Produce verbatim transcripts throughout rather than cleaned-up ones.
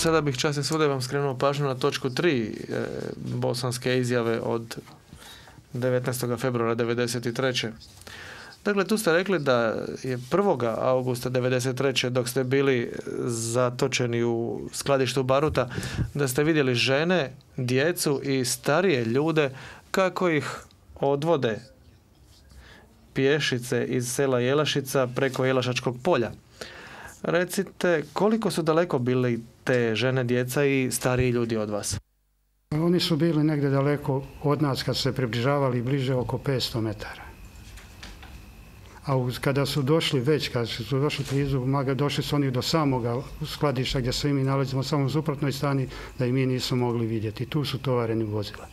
Sada bih časnim sudom vam skrenuo pažnju na točku tri e, bosanske izjave od devetnaestog februara devedeset treće. Dakle, tu ste rekli da je prvog augusta devedeset treće dok ste bili zatočeni u skladištu baruta, da ste vidjeli žene, djecu i starije ljude kako ih odvode pješice iz sela Jelašica preko Jelašačkog polja. Recite, koliko su daleko bili te žene, djeca i stariji ljudi od vas? Oni su bili negdje daleko od nas kad su se približavali bliže oko petsto metara. A uz, kada su došli već, kada su došli blizu, došli su oni do samoga skladišta gdje se mi nalazimo samo u suprotnoj strani, da i mi nisu mogli vidjeti. Tu su tovareni vozila.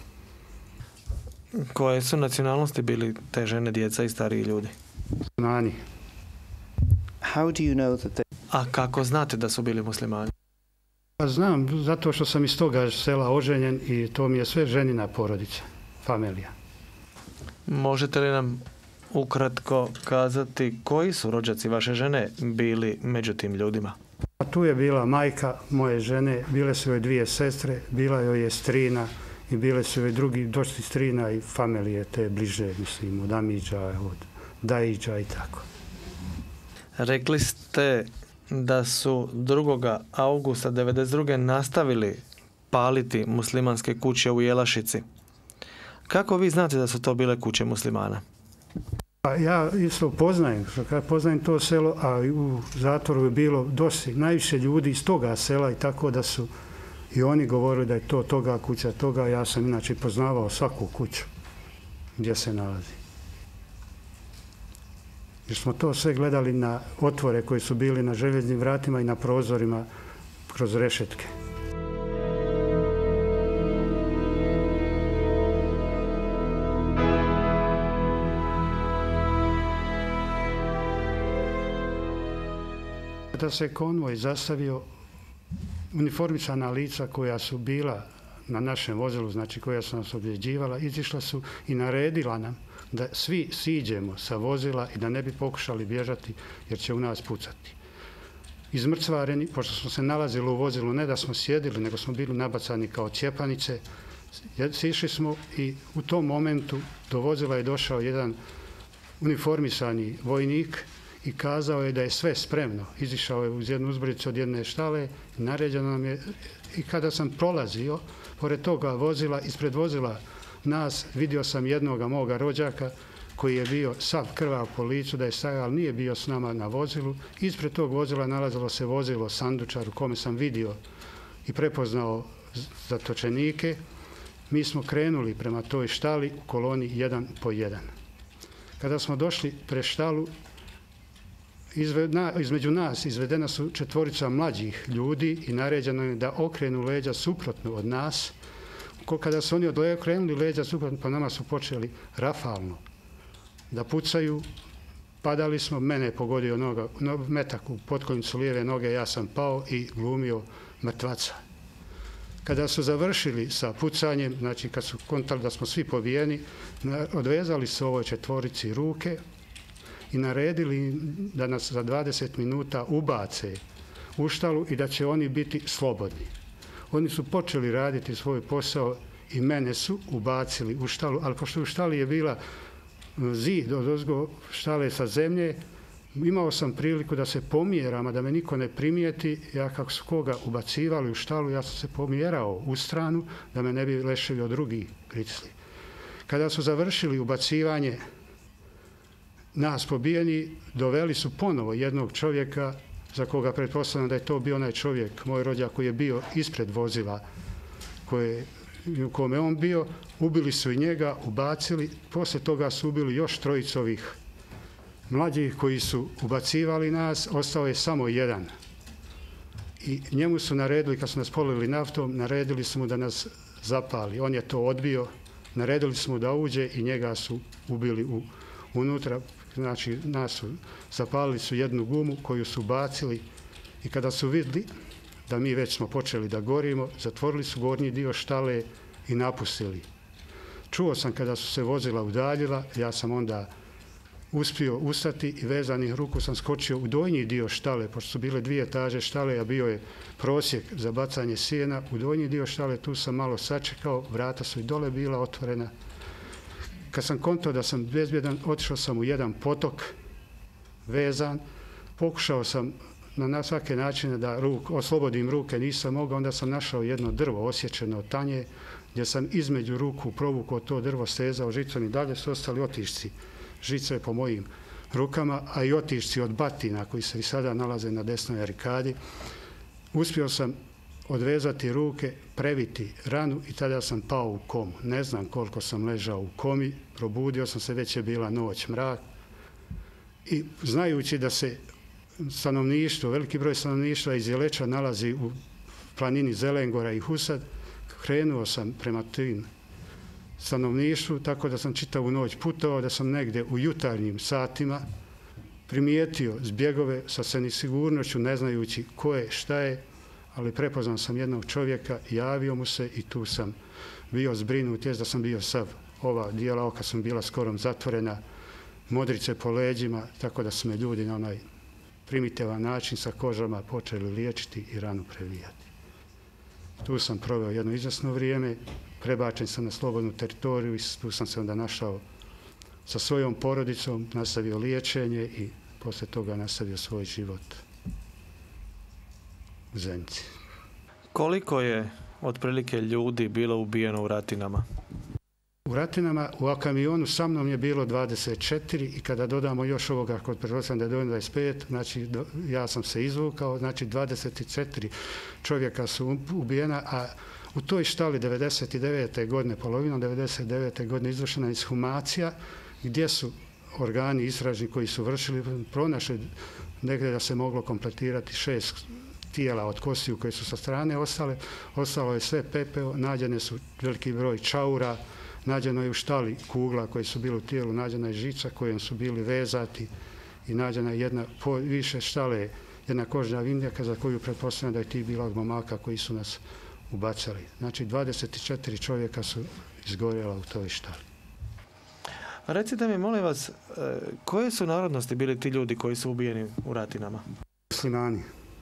Koje su nacionalnosti bili te žene, djeca i stariji ljudi? Muslimani. How do you know that they... A kako znate da su bili muslimani? Pa znam, zato što sam iz toga sela oženjen i to mi je sve ženina porodica, familija. Možete li nam ukratko kazati koji su rođaci vaše žene bili među tim ljudima? A tu je bila majka moje žene, bile su joj dvije sestre, bila joj je strina i bile su joj drugi došli strina i familije te bliže, mislim, od Amidža, od Dajiđa i tako. Rekli ste da su drugog augusta devedeset druge nastavili paliti muslimanske kuće u Jelašici. Kako vi znate da su to bile kuće muslimana? Pa ja isto poznajem, poznajem to selo, a u zatvoru je bilo dosta najviše ljudi iz toga sela i tako da su i oni govorili da je to toga kuća, toga. Ja sam inače poznavao svaku kuću gdje se nalazi. Jer smo to sve gledali na otvore koji su bili na željeznim vratima i na prozorima kroz rešetke. Kada se konvoj zastavio, uniformisana lica koja su bila na našem vozilu, znači koja su nas objeđivala, izišla su i naredila nam da svi siđemo sa vozila i da ne bi pokušali bježati jer će u nas pucati. Izmrcvareni, pošto smo se nalazili u vozilu, ne da smo sjedili, nego smo bili nabacani kao cjepanice, sišli smo i u tom momentu do vozila je došao jedan uniformisani vojnik i kazao je da je sve spremno. Izišao je uz jednu uzbrdicu od jedne štale i naređeno nam je, i kada sam prolazio pored toga vozila, ispred vozila nas, vidio sam jednoga moga rođaka koji je bio sav krvav po licu, da je stajao, ali nije bio s nama na vozilu. Ispred tog vozila nalazilo se vozilo sandučar u kome sam vidio i prepoznao zatočenike. Mi smo krenuli prema toj štali u koloni jedan po jedan. Kada smo došli pre štalu, između nas izvedena su četvorica mlađih ljudi i naređeno je da okrenu leđa suprotno od nas. Kada su oni okrenuli leđa suprotno, pa nama su počeli rafalno da pucaju. Padali smo, mene je pogodio noga, no, metak u potkonjicu lijeve noge, ja sam pao i glumio mrtvaca. Kada su završili sa pucanjem, znači kad su kontali da smo svi pobijeni, odvezali su ovoj četvorici ruke i naredili da nas za dvadeset minuta ubace u štalu i da će oni biti slobodni. Oni su počeli raditi svoj posao i mene su ubacili u štalu, ali pošto u štali je bila zid od ozgo štale sa zemlje, imao sam priliku da se pomjeram, a da me niko ne primijeti. Ja kako su koga ubacivali u štalu, ja sam se pomjerao u stranu da me ne bi leševi od drugih pritisli. Kada su završili ubacivanje nas pobijeni, doveli su ponovo jednog čovjeka za koga pretpostavljam da je to bio onaj čovjek, moj rođak koji je bio ispred vozila koje, u kome on bio. Ubili su i njega, ubacili. Poslije toga su ubili još trojicovih mlađih koji su ubacivali nas. Ostao je samo jedan. I njemu su naredili, kad su nas polili naftom, naredili su mu da nas zapali. On je to odbio. Naredili su mu da uđe i njega su ubili u, unutra. Znači, nas su, zapalili su jednu gumu koju su bacili i kada su vidjeli da mi već smo počeli da gorimo, zatvorili su gornji dio štale i napustili. Čuo sam kada su se vozila udaljila, ja sam onda uspio ustati i vezanih ruku sam skočio u donji dio štale, pošto su bile dvije etaže štale, a bio je prosjek za bacanje sjena. U donji dio štale tu sam malo sačekao, vrata su i dole bila otvorena. Kad sam kontao da sam bezbjedan, otišao sam u jedan potok, vezan, pokušao sam na svake načine da ruk, oslobodim ruke, nisam mogao, onda sam našao jedno drvo osječeno od tanje, gdje sam između ruku provukao to drvo, stezao žicom i dalje su ostali otišci žice po mojim rukama, a i otišci od batina koji se i sada nalaze na desnoj arikadi. Uspio sam odvezati ruke, previti ranu i tada sam pao u komu. Ne znam koliko sam ležao u komi, probudio sam se, već je bila noć, mrak. I znajući da se stanovništvo, veliki broj stanovništva iz Jeleča nalazi u planini Zelengora i Husad, krenuo sam prema tim stanovništvu, tako da sam čitavu noć putovao, da sam negdje u jutarnjim satima primijetio zbjegove sa se nesigurnošću, ne znajući ko je, šta je, ali prepoznao sam jednog čovjeka, javio mu se i tu sam bio zbrinut, jest da sam bio sav, ova dijela oka sam bila skoro zatvorena, modrice po leđima, tako da su me ljudi na onaj primitivan način sa kožama počeli liječiti i ranu previjati. Tu sam proveo jedno izvjesno vrijeme, prebačen sam na slobodnu teritoriju i tu sam se onda našao sa svojom porodicom, nastavio liječenje i poslije toga nastavio svoj život u Zenici. Koliko je otprilike ljudi bilo ubijeno u Ratinama? U Ratinama u kamionu sa mnom je bilo dvadeset četiri i kada dodamo još ovoga kod pretpostavljam da je dovoljno dvadeset pet, znači do, ja sam se izvukao, znači dvadeset četiri čovjeka su ubijena, a u toj štali devedeset devete. godine, polovinom devedeset devete. godine izvršena ishumacija gdje su organi istražni koji su vršili pronašli negdje da se moglo kompletirati šest tijela od kostiju koje su sa strane ostale, ostalo je sve pepeo, nađene su veliki broj čaura, nađeno je u štali kugla koje su bile u tijelu, nađena je žica kojom su bili vezati i nađena je jedna, po više štale, jedna kožna vindjaka za koju pretpostavljam da je ti bila od momaka koji su nas ubacali. Znači dvadeset četiri čovjeka su izgorjela u toj štali. Recite mi, molim vas, koje su narodnosti bili ti ljudi koji su ubijeni u Ratinama? Muslimani.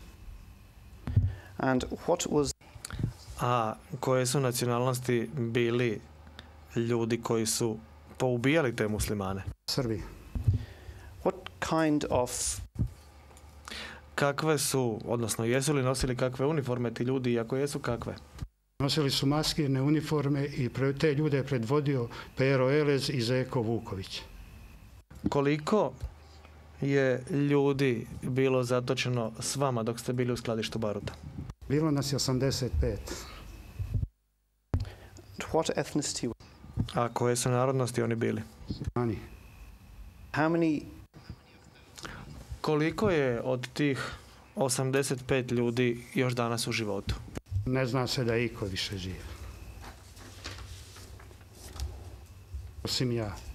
And what was... A koje su nacionalnosti bili ljudi koji su poubijali te muslimane? Srbi. What kind of... Kakve su, odnosno jesu li nosili kakve uniforme ti ljudi i ako jesu kakve? Nosili su maskirne uniforme i te ljude je predvodio Pero Elez i Zeko Vuković. Koliko je ljudi bilo zatočeno s vama dok ste bili u skladištu baruta? Bilo nas je osamdeset pet. What ethnicity? A koje su narodnosti oni bili? Ani. How many... Koliko je od tih osamdeset pet ljudi još danas u životu? Ne zna se da iko više žive. Osim ja.